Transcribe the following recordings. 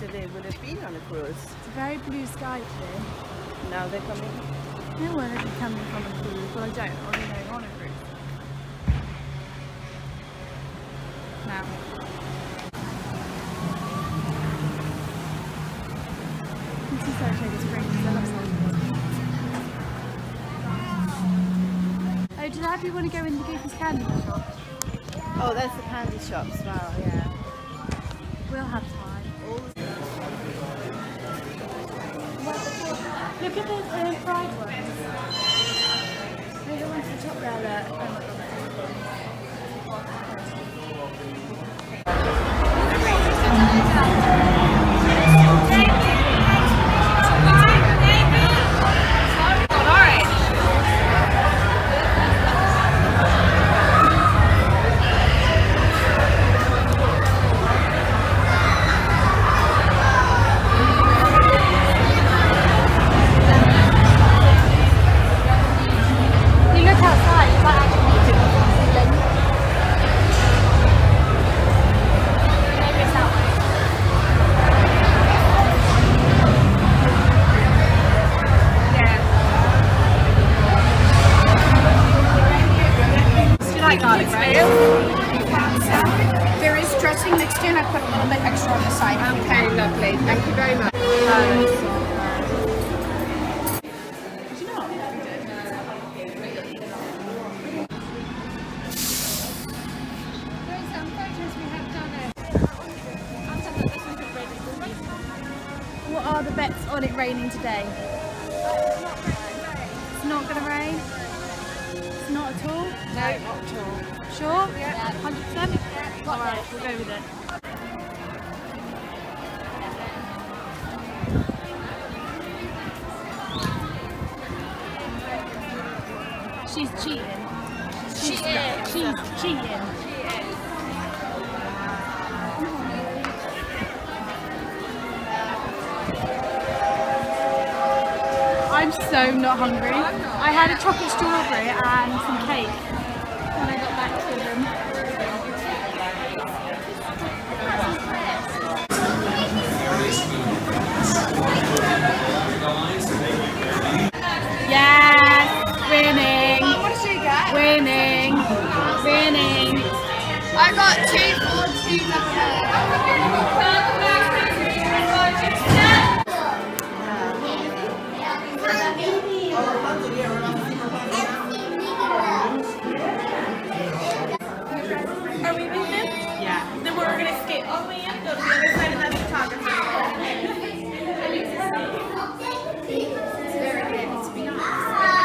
if they would have been on a cruise. It's a very blue sky today. Now they're coming. No one is coming from a cruise, but I don't already know on a cruise. Now. This is Saratoga Springs. I love Saratoga. Oh, did Abby want to go in the Goofy's candy shop? Oh, that's the candy shops. Wow, yeah. We'll have time. Look at the fried ones. The ones at the top there that there is dressing mixed in. I put a little bit extra on the side. Okay, lovely. Thank you very much. What are the bets on it raining today? It's not going to rain? It's not at all? No, not at all. Sure? Yeah. 100%? Yeah. Alright, we'll go with it. She's cheating. She's cheating. I'm so not hungry. I had a chocolate strawberry and some cake when I got back to them. Yes! Winning! Winning! Winning! I got 2 for 2. Are we moving? Yeah. Then we're going to skate all the way in, go to the other side, and that's photography. It's very good, to be honest.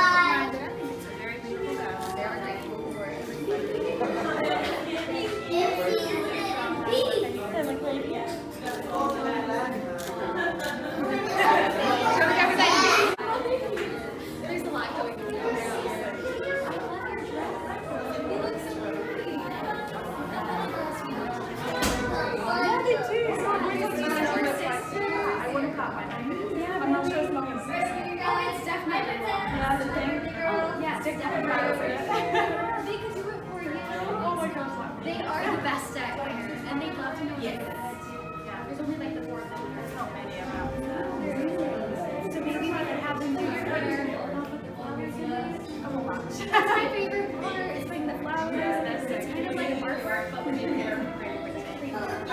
They are the best at winners, and they love to know there's only like the 4 of them. There's not many of them. So maybe we could have them do it where they'll put the flowers in it. Oh, that's my favorite part. It's like the flowers. It's kind of like artwork, but we make it very pretty.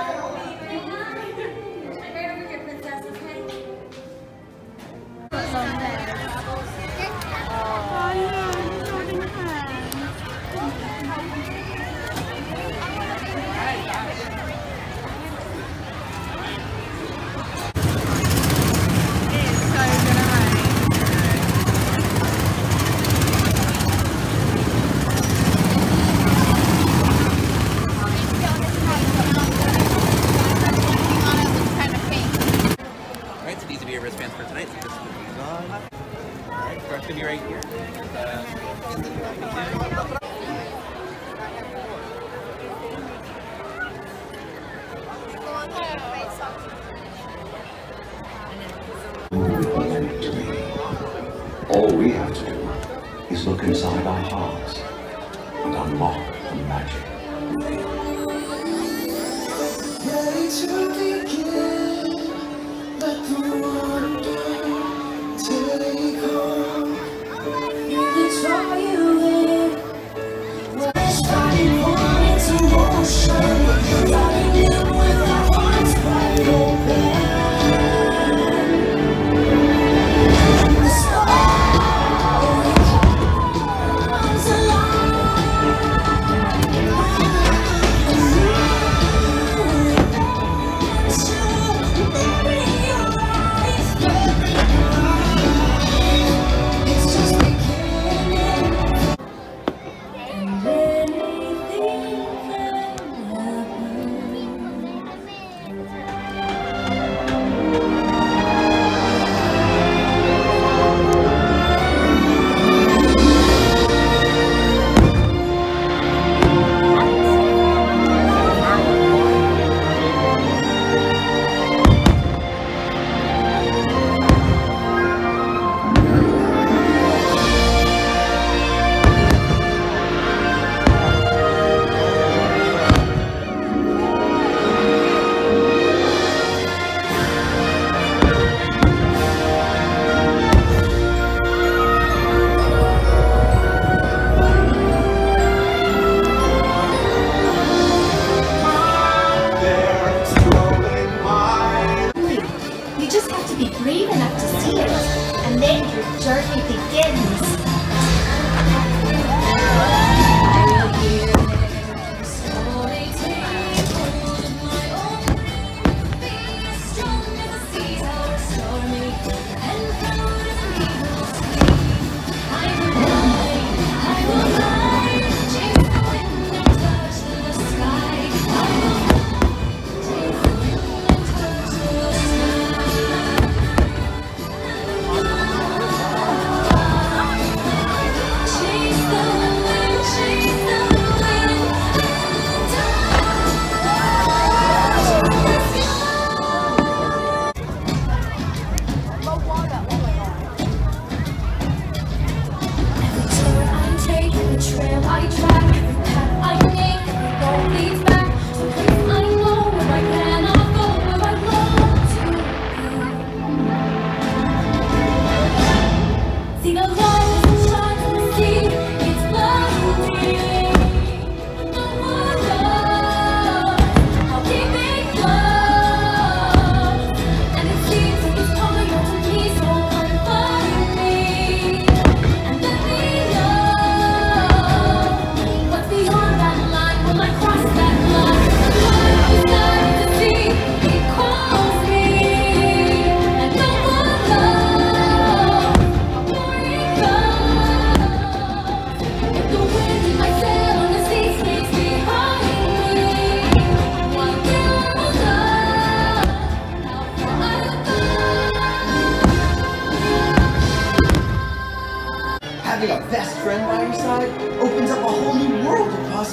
Right over here, princess, okay? Oh no, he's holding hands. Wristbands for tonight, so just put these on. Alright, first gonna be right here. All we have to do is look inside our hearts and unlock the magic. Ready to begin.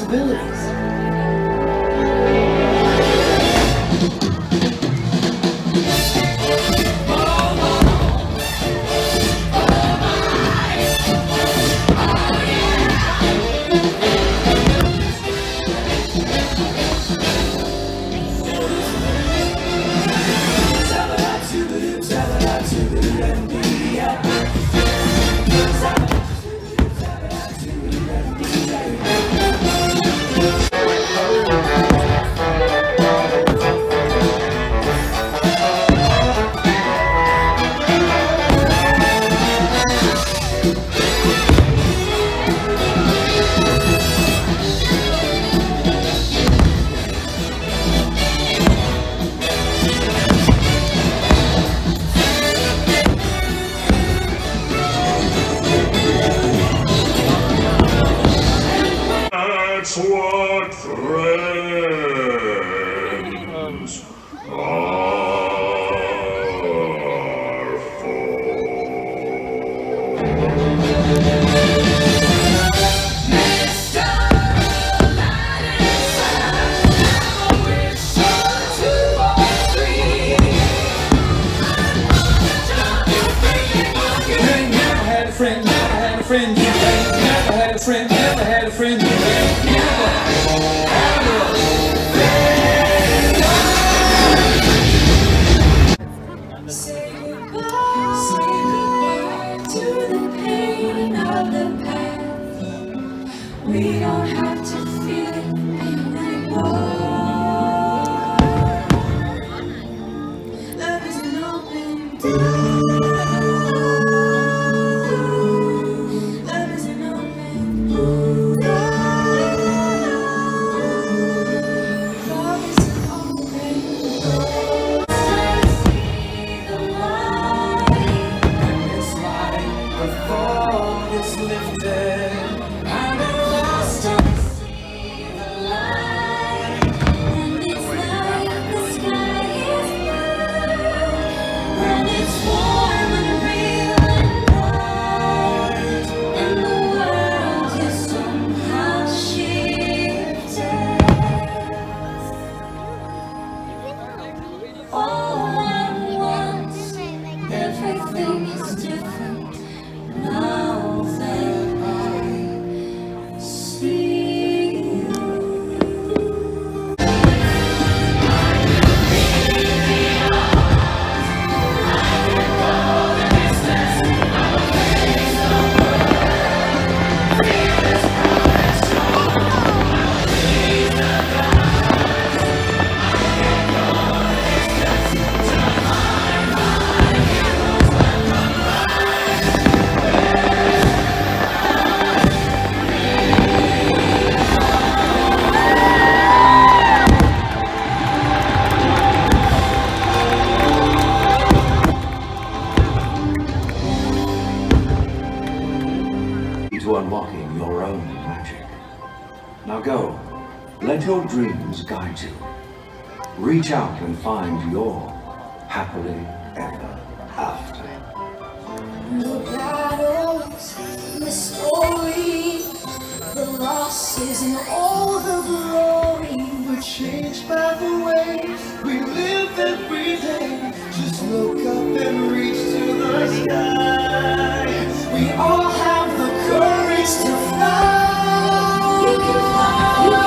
possibilities. That's what friends are for. Friend, never had a friend you ain't. Never had a friend, never had a friend you ain't. Never had a Say goodbye to the pain of the past. We don't have to feel it anymore. Love is an open door. To unlocking your own magic. Now go, let your dreams guide you. Reach out and find your happily ever after. The battles, the story, the losses and all the glory. We're changed by the way we live every day. Just look up and reach to the sky. We all have the courage to fly. You can fly, you can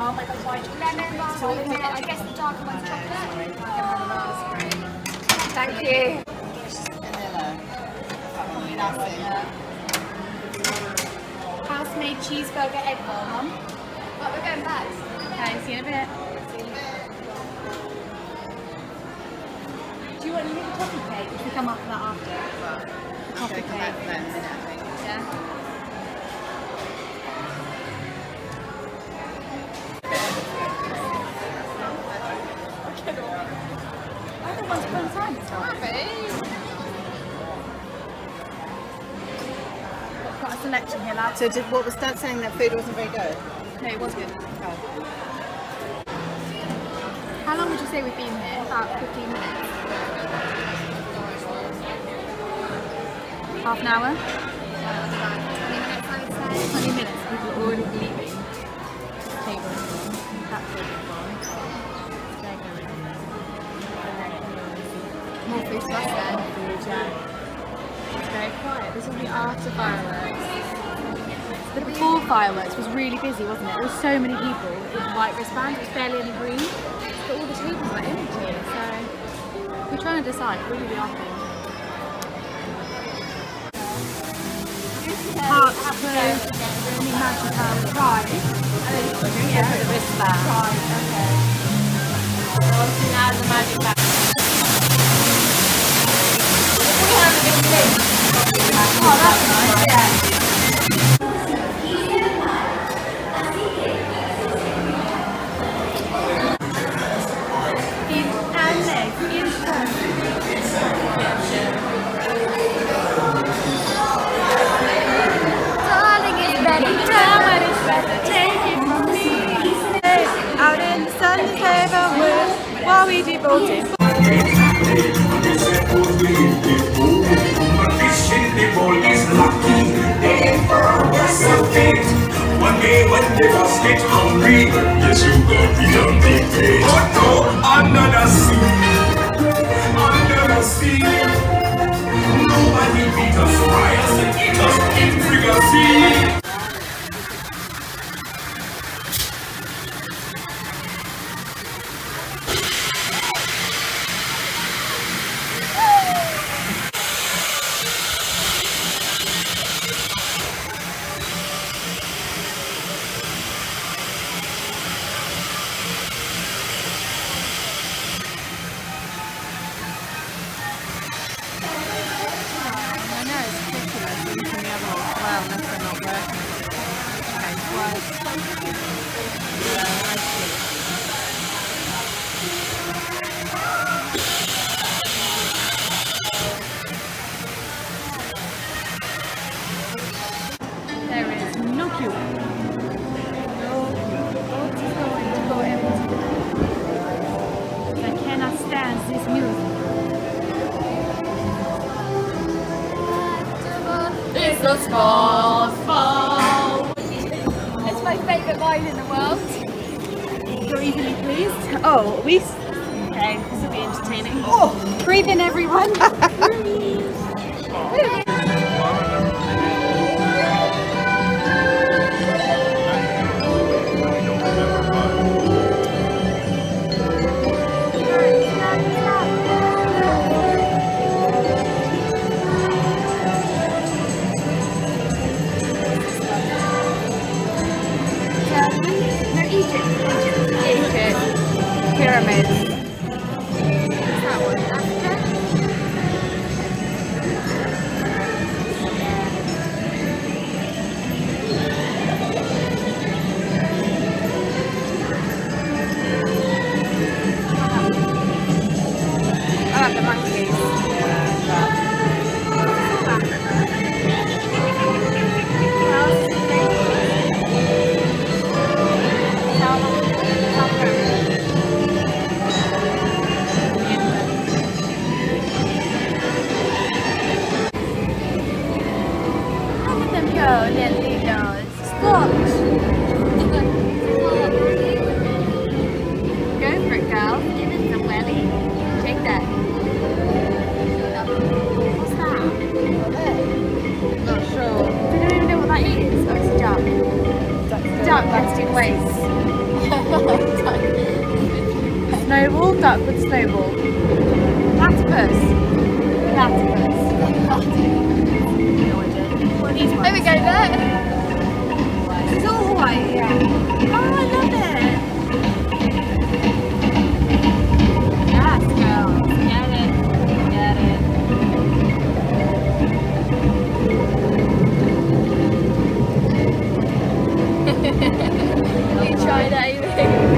bar, like a white lemon bar, so I guess the darker one's chocolate. Thank you. House-made cheeseburger egg roll, Mum. But we're going back. Okay, see you in a bit. Do you want to leave the coffee cake if we come up for that after? The coffee cake. Yeah. I don't want to put time. Got a selection here, lad. So what was Dad saying, that food wasn't very good? No, it was good. Oh. How long would you say we've been here? About 15 minutes. Half an hour? 20 minutes, I would say. 20 minutes, people are already leaving. Table. That's really fun. More food to us then. Food, yeah. It's very quiet. This will be after fireworks. The before fireworks was really busy, wasn't it? There were so many people with white wristbands, it was barely any green. But all the tables were empty, so we're trying to decide, what really we are thinking. Hearts closed, only magic house. Right. Yeah, the wristband. Right, okay. Obviously now the magic band. Oh, that's nice. Yeah. Out in the sunny neighborhood, while we devoted. One day when they must get hungry, yes, you got the hungry page. But no, under the sea, nobody beat us, fires and eat us in frequency. There is no queue. I cannot stand this music. It's a small fall. It's my favourite wine in the world. You're easily pleased? Oh, okay, this will be entertaining. Oh, breathe in, everyone. Pyramids. What's that one? Africa? I like the monkeys. Snowball, duckwood, snowball. Platypus. Platypus. No idea. What are these ones? There we go, there. It's all Hawaii, yeah. Oh, I love it. Yes, girls. Get it. Get it. You tried it, Amy.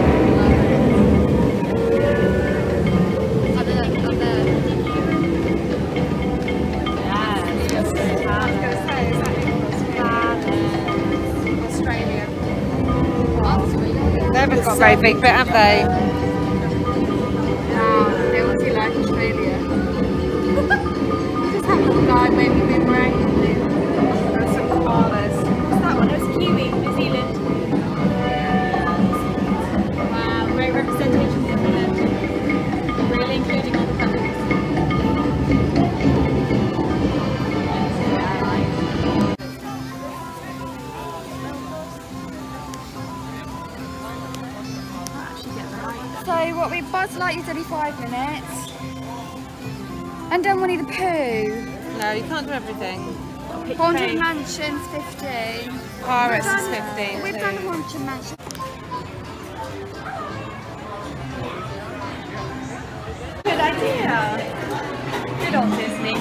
They haven't got very big, but have they? No, they all do like Australia. Just have a little guy maybe boomerang. There's some koalas. What's that one? It was Kiwi, New Zealand. Wow, great representation of New Zealand. Really including all the countries. So what we Buzz Lightyear's only 5 minutes. And done Winnie the Pooh. No, you can't do everything. Haunted Mansion's 15. Paris is 15. We've done Haunted Mansion. Good idea. Good old Disney.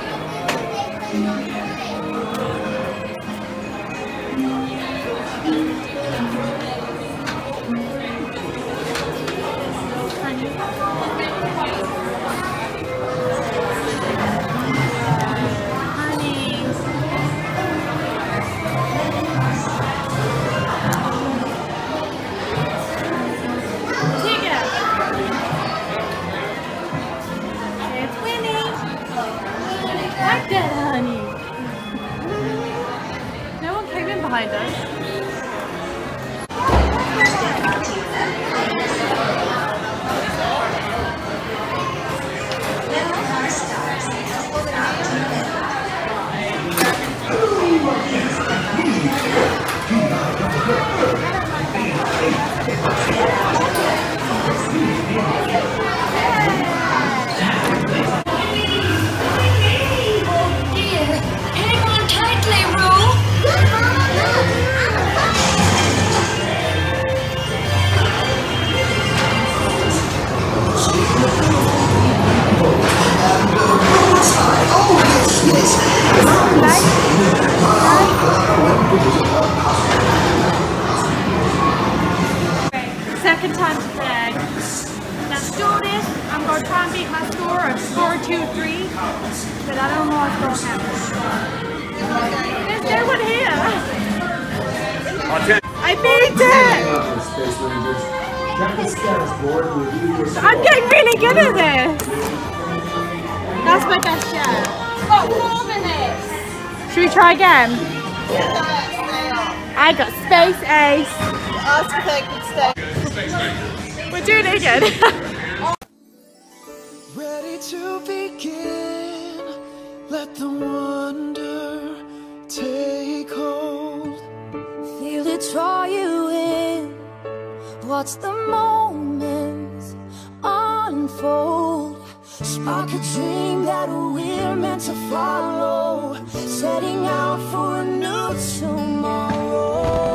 Behind us. Second time today. Let's do this. I'm going to try and beat my score of 4-2-3, but I don't know what's going to happen. There's no one here. I beat it! I'm getting really good at this. That's my best shot. Got 4 minutes. Should we try again? I got Space Ace. Ask if they could stay. We're doing it again. Ready to begin. Let the wonder take hold. Feel it draw you in. Watch the moments unfold. Spark a dream that we're meant to follow. Setting out for a new tomorrow.